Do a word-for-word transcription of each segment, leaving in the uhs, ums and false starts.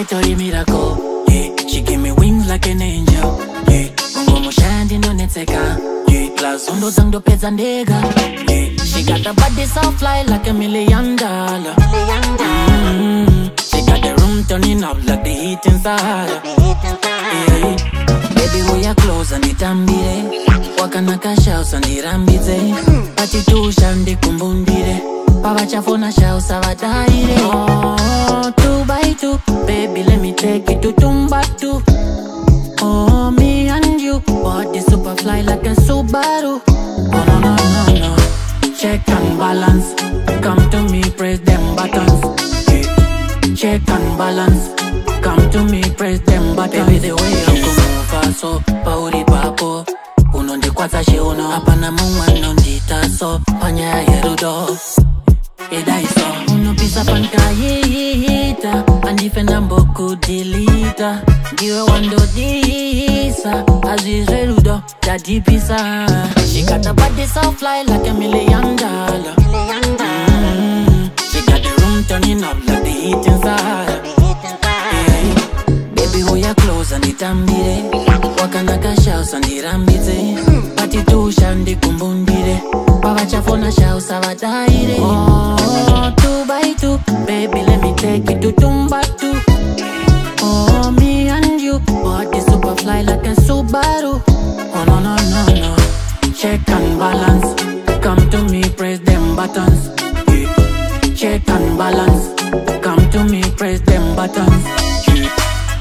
Tori miracle, yeah. She give me wings like an angel, yeah. Mungo mushandi ndo netseka, yeah. Glazondo zangdo peza ndega, yeah. She got the body so fly like a million dollar. Mm-hmm. She got the room turning up like the heat inside, yeah. Baby hold your clothes and itambire, wakana kashouse and irambize, pati tu shandi kumbundire, pava chafona shouse avadaire. Oh, two by two, baby let me take it to Tumbatu. Oh, me and you, body super fly like a Subaru. Oh no no no no, check and balance, come to me press them buttons, yeah. Check and balance, come to me press them buttons. Baby the way I go move so, pauri papo, uno ndi kwatsa chiuno, apana mumwe nondita so, panya ya herudo. Edaiso, uno pisa pankayita, andifenda mboku dilita, diwe wando disa, azizwe ludo, daddy pisa. She got the body so fly like a million dollar. Mm-hmm. She got the room turning up like the heat inside, yeah. Baby hold your clothes and itambire, wakana kashouse and irambize, pati tu shandi kumbundire, pava chafona shouse avadaire. Oh, two by two, baby let me take it to Tumbatu. Oh, me and you, body super fly like a Subaru. Oh no no no no, check and balance, come to me press them buttons, yeah. Check and balance, come to me press them buttons, yeah.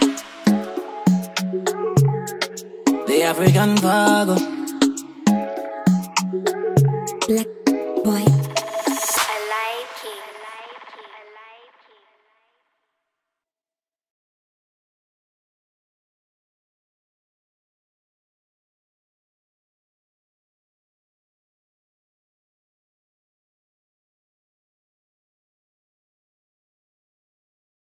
The African Vago, Black boy.